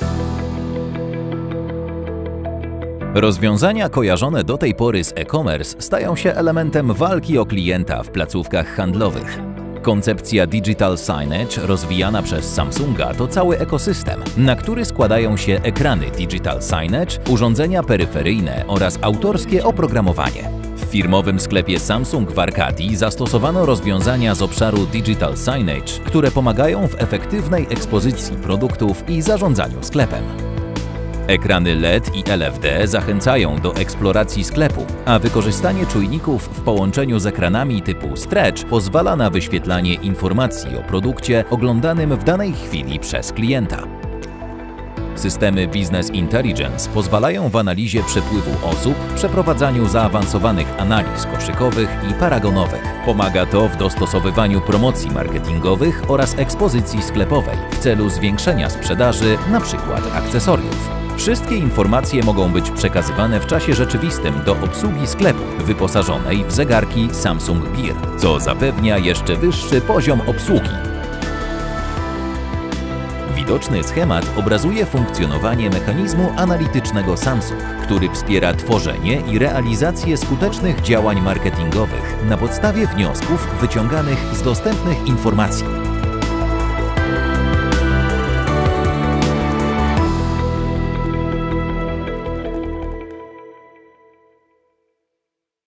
Rozwiązania kojarzone do tej pory z e-commerce stają się elementem walki o klienta w placówkach handlowych. Koncepcja Digital Signage rozwijana przez Samsunga to cały ekosystem, na który składają się ekrany Digital Signage, urządzenia peryferyjne oraz autorskie oprogramowanie. W firmowym sklepie Samsung w Arkadii zastosowano rozwiązania z obszaru Digital Signage, które pomagają w efektywnej ekspozycji produktów i zarządzaniu sklepem. Ekrany LED i LFD zachęcają do eksploracji sklepu, a wykorzystanie czujników w połączeniu z ekranami typu Stretch pozwala na wyświetlanie informacji o produkcie oglądanym w danej chwili przez klienta. Systemy Business Intelligence pozwalają w analizie przepływu osób, przeprowadzaniu zaawansowanych analiz koszykowych i paragonowych. Pomaga to w dostosowywaniu promocji marketingowych oraz ekspozycji sklepowej w celu zwiększenia sprzedaży, np. akcesoriów. Wszystkie informacje mogą być przekazywane w czasie rzeczywistym do obsługi sklepu wyposażonej w zegarki Samsung Gear, co zapewnia jeszcze wyższy poziom obsługi. Widoczny schemat obrazuje funkcjonowanie mechanizmu analitycznego Samsung, który wspiera tworzenie i realizację skutecznych działań marketingowych na podstawie wniosków wyciąganych z dostępnych informacji.